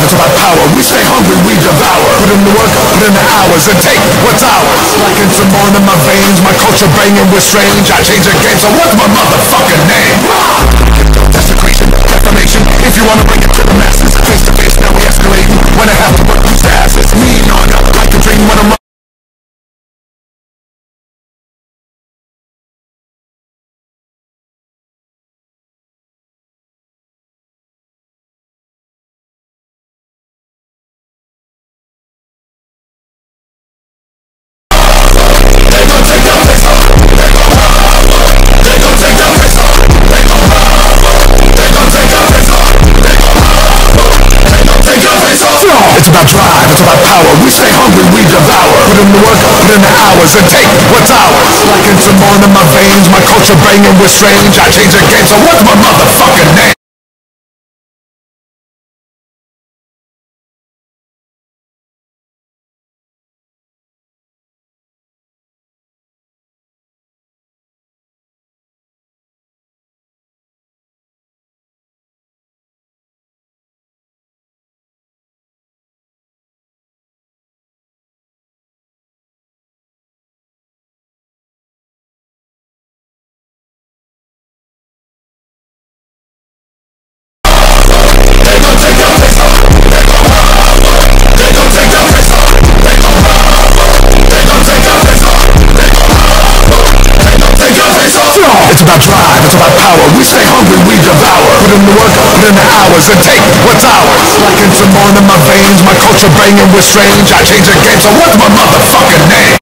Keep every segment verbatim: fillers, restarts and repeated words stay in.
it's about power. We stay hungry, we devour. Put in the work, put in the hours, and take what's ours. Like in some more in my veins, my culture banging with strange. I change the game, so what's my motherfucking name? Desecration, defamation. If you wanna bring it to the masses, face to face, now we escalating. When I have to work these asses, lean on up like a dream when I'm It's about drive, it's about power. We stay hungry, we devour. Put in the work, put in the hours, and take what's ours. Like in some more in my veins, my culture banging with strange. I change the game, so what's my motherfucking name? It's about drive, it's about power. We stay hungry, we devour. Put in the work, put in the hours, and take what's ours. Like in some more in my veins, my culture banging with strange. I change the game, so what's my motherfucking name?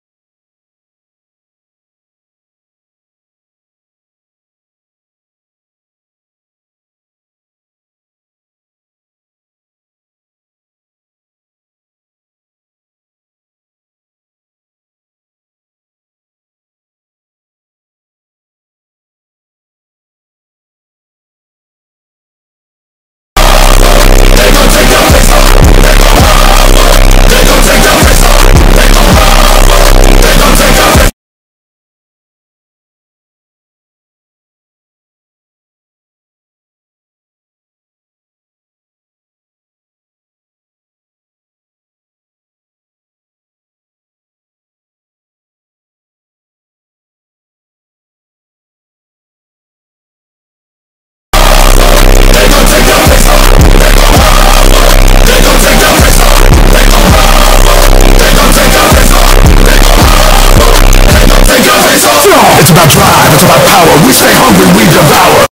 It's about drive, it's about power. We stay hungry, we devour.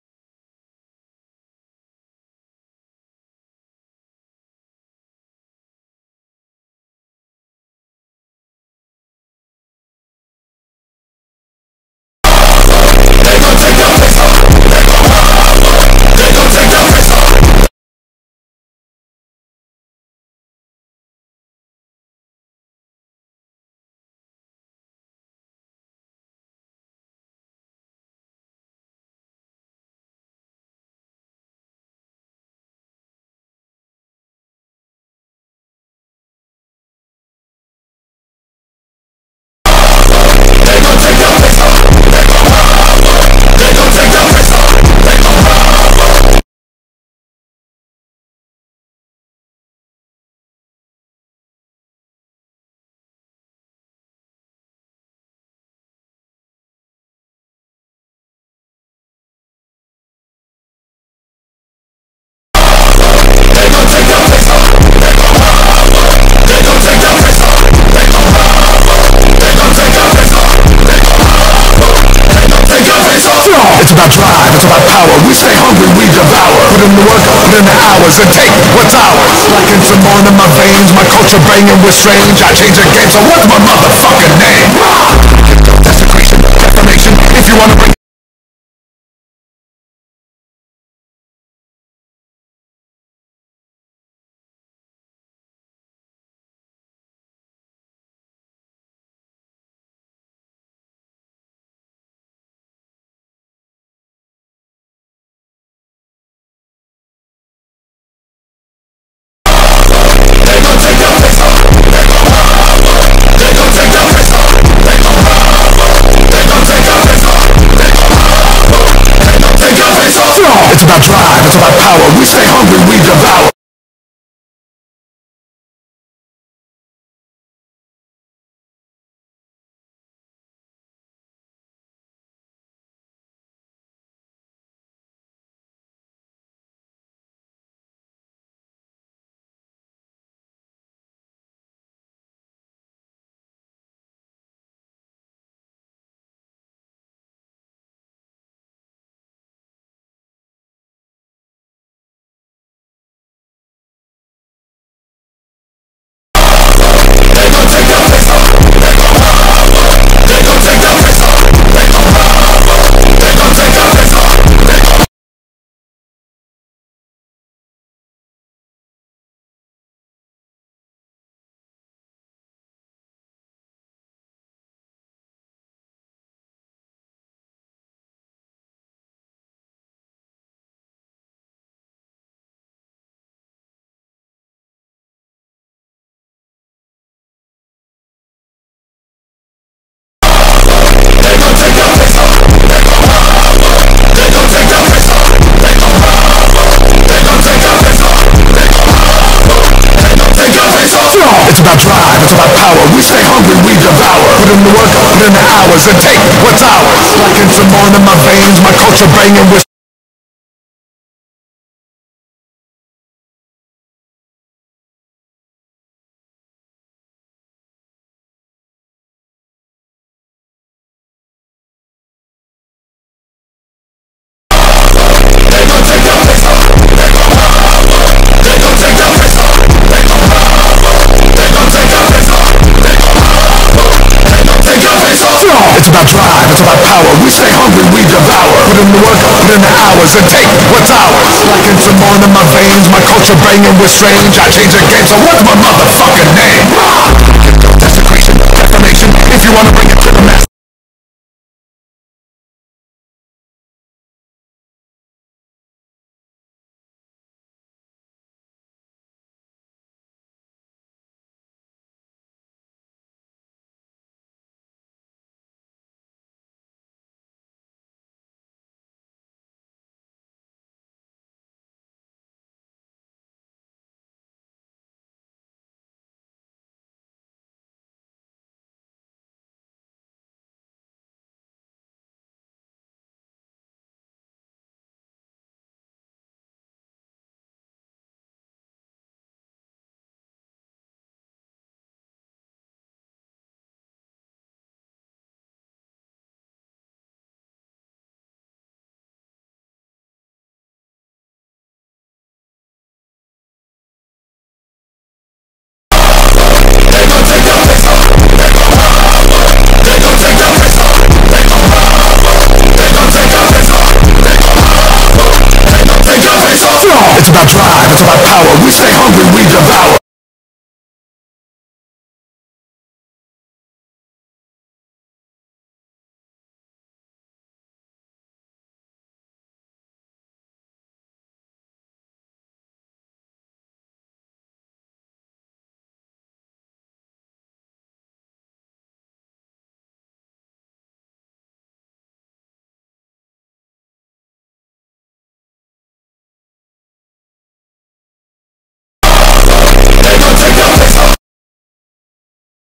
It's about drive, it's about power. We stay hungry, we devour. Put in the work, put in the hours, and take what's ours. Like in some more in my veins, my culture banging with strange. I change the game, so what's my motherfucking name? Desecration, defamation. If you wanna bring It's about drive, it's about power. We stay hungry, we devour. power. We stay hungry, we devour. Put in the work, put in the hours, and take what's ours. Like in some more in my veins, my culture banging with It's about drive, it's about power. We stay hungry, we devour. Put in the work, put in the hours, and take what's ours. Like in some more in my veins, my culture banging with strange. I change the game, so what's my motherfucking name? Desecration, defamation, if you wanna bring it to the mass. It's about drive, it's about power. We stay hungry, we devour.